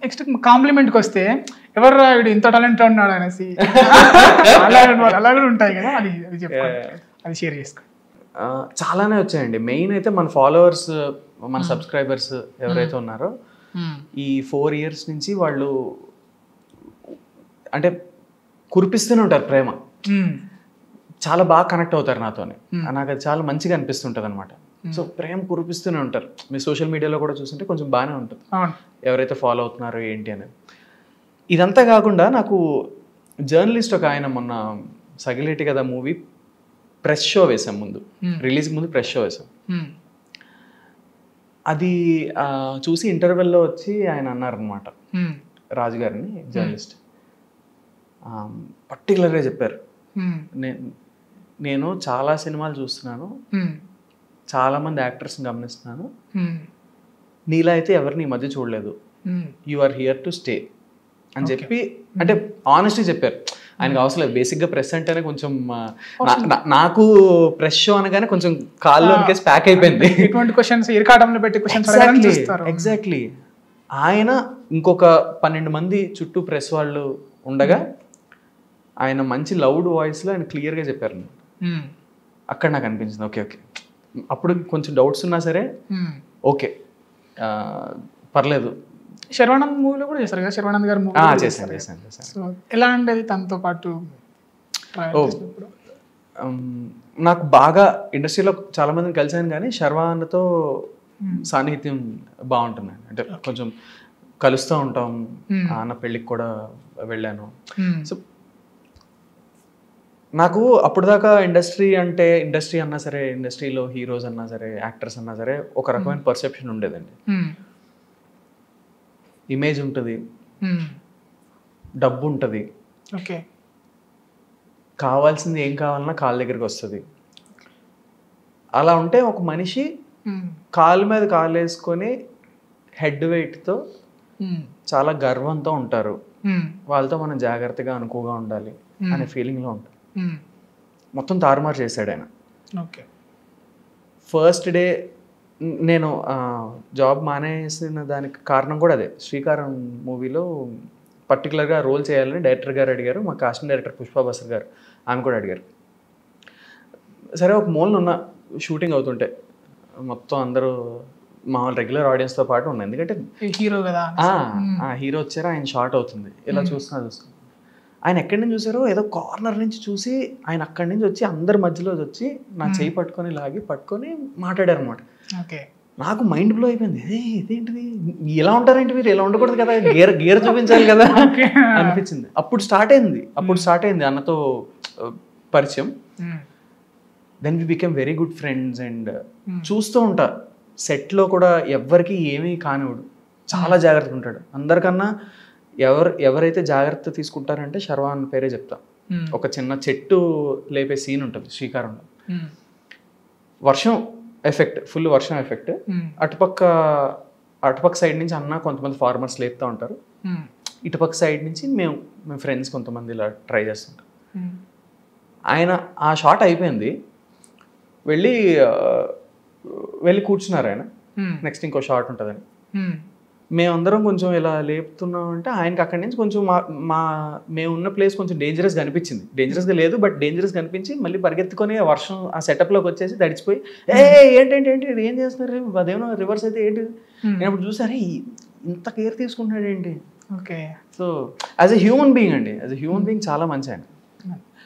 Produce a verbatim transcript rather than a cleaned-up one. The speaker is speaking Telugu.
నెక్స్ట్ కాంప్లిమెంట్కి వస్తే ఎవరు వీడు ఇంత టాలెంట్ ఉన్నాడు అనేసి అలా అలా కూడా ఉంటాయి కదా, అది అది చెప్పండి, అది షేర్ చేసుకోండి. చాలానే వచ్చాయండి. మెయిన్ అయితే మన ఫాలోవర్స్, మన సబ్స్క్రైబర్స్ ఎవరైతే ఉన్నారో ఈ ఫోర్ ఇయర్స్ నుంచి వాళ్ళు అంటే కురిపిస్తూనే ఉంటారు ప్రేమ. చాలా బాగా కనెక్ట్ అవుతారు నాతోని. నాకు అది చాలా మంచిగా అనిపిస్తుంటుంది అనమాట. సో ప్రేమ కురిపిస్తూనే ఉంటారు. మీరు సోషల్ మీడియాలో కూడా చూస్తుంటే కొంచెం బాగానే ఉంటుంది ఎవరైతే ఫాలో అవుతున్నారో ఏంటి అనేది. ఇదంతా కాకుండా నాకు జర్నలిస్ట్ ఒక ఆయన మొన్న సగిలేటి కదా మూవీ ప్రెస్ షో వేసాం, ముందు రిలీజ్ ముందు ప్రెస్ షో వేసాం. అది చూసి ఇంటర్వెల్లో వచ్చి ఆయన అన్నారనమాట, రాజు గారిని జర్నలిస్ట్ పర్టికులర్గా చెప్పారు, నేను చాలా సినిమాలు చూస్తున్నాను, చాలా మంది యాక్టర్స్ని గమనిస్తున్నాను, నీలా అయితే ఎవరిని ఈ మధ్య చూడలేదు, you are here to stay అని చెప్పి అంటే ఆనెస్ట్గా చెప్పారు. ఆయనకు అవసరం లేదు, బేసిక్గా ప్రెస్ అంటేనే కొంచెం నాకు ప్రెస్ షో అనగానే కొంచెం కాల్లో ప్యాక్ అయిపోయింది. ఎగ్జాక్ట్లీ. ఆయన ఇంకొక పన్నెండు మంది చుట్టూ ప్రెస్ వాళ్ళు ఉండగా ఆయన మంచి లౌడ్ వాయిస్లో ఆయన క్లియర్గా చెప్పారు. అక్కడ నాకు అనిపించింది ఓకే ఓకే అప్పుడు కొంచెం డౌట్స్ ఉన్నా సరే ఓకే పర్లేదు. శర్వానంద్ మూవీలో కూడా చేశారు కదా, శర్వానంద్ గారు మూవీ చేశాను చేశాను చేశాను సో ఎలా ఉండేది తనతో పాటు? నాకు బాగా ఇండస్ట్రీలో చాలా మందిని కలిసాను కానీ శర్వానంద్తో సాన్నిహిత్యం బాగుంటుంది. అంటే కొంచెం కలుస్తూ ఉంటాం, అన్న పెళ్ళికి కూడా వెళ్ళాను. సో నాకు అప్పుడు దాకా ఇండస్ట్రీ అంటే ఇండస్ట్రీ అన్నా సరే, ఇండస్ట్రీలో హీరోస్ అన్నా సరే, యాక్టర్స్ అన్నా సరే ఒక రకమైన పర్సెప్షన్ ఉండేదండి. ఇమేజ్ ఉంటుంది, డబ్బు ఉంటుంది, ఓకే కావాల్సింది ఏం కావాలన్నా కాళ్ళ దగ్గరికి వస్తుంది. అలా ఉంటే ఒక మనిషి కాలు మీద కాలు వేసుకొని హెడ్ వెయిట్తో చాలా గర్వంతో ఉంటారు, వాళ్ళతో మనం జాగ్రత్తగా అనుకోగా ఉండాలి అనే ఫీలింగ్లో ఉంటారు. మొత్తం తారుమారు చేశాడు ఆయన. ఫస్ట్ డే నేను జాబ్ మానేసిన దానికి కారణం కూడా అదే. శ్రీకారం మూవీలో పర్టికులర్గా రోల్ చేయాలని డైరెక్టర్ గారు అడిగారు, మా కాస్టింగ్ డైరెక్టర్ పుష్పా బసర్ గారు, ఆమె కూడా అడిగారు. సరే ఒక మూలన ఉన్న షూటింగ్ అవుతుంటే మొత్తం అందరూ మా రెగ్యులర్ ఆడియన్స్తో పాటు ఉన్నాయి, ఎందుకంటే హీరో కదా, హీరో వచ్చారు, ఆయన షార్ట్ అవుతుంది, ఇలా చూస్తున్నా చూస్తున్నా ఆయన ఎక్కడి నుంచి చూసారో ఏదో కార్నర్ నుంచి చూసి ఆయన అక్కడి నుంచి వచ్చి అందరి మధ్యలో వచ్చి నా చేయి పట్టుకొని లాగి పట్టుకొని మాట్లాడారు అనమాట. నాకు మైండ్ బ్లో అయిపోయింది, ఏ ఇదేంటిది, ఇలా ఉంటారేంటి మీరు, ఇలా ఉండకూడదు కదా, గేర్ గేర్ చూపించాలి కదా అనిపించింది. అప్పుడు స్టార్ట్ అయింది అప్పుడు స్టార్ట్ అయింది అన్నతో పరిచయం. Then we became very good friends. And చూస్తూ ఉంటా సెట్లో కూడా ఎవ్వరికి ఏమీ కానివాడు, చాలా జాగ్రత్తగా ఉంటాడు. అందరికన్నా ఎవరు ఎవరైతే జాగ్రత్త తీసుకుంటారంటే శర్వాన్ పేరే చెప్తా. ఒక చిన్న చెట్టు లేపే సీన్ ఉంటుంది శ్రీకారంలో, వర్షం ఎఫెక్ట్, ఫుల్ వర్షం ఎఫెక్ట్, అటుపక్క అటుపక్క సైడ్ నుంచి అన్న కొంతమంది ఫార్మర్స్ లేపుతూ ఉంటారు, ఇటుపక్క సైడ్ నుంచి మేము మేము ఫ్రెండ్స్ కొంతమంది ఇలా ట్రై చేస్తుంటాం. ఆయన ఆ షాట్ అయిపోయింది, వెళ్ళి వెళ్ళి కూర్చున్నారు ఆయన, నెక్స్ట్ ఇంకో షాట్ ఉంటుందని. మేమందరం కొంచెం ఇలా లేపుతున్నాం అంటే ఆయనకి అక్కడి నుంచి కొంచెం మా మా మేము ఉన్న ప్లేస్ కొంచెం డేంజరస్గా అనిపించింది. డేంజరస్గా లేదు బట్ డేంజరస్గా అనిపించి మళ్ళీ పరిగెత్తుకొని ఆ వర్షం ఆ సెటప్లోకి వచ్చేసి తడిచిపోయి ఏ ఏంటంటే ఏంటి ఏం చేస్తున్నారు, అదేమో రివర్స్ అయితే ఏంటి, నేను అప్పుడు చూసారే ఇంత కేర్ తీసుకుంటున్నాడు ఏంటి. Okay. So as a human being అండి, యాజ్ ఎ హ్యూమన్ బీయింగ్ చాలా మంచి ఆయన.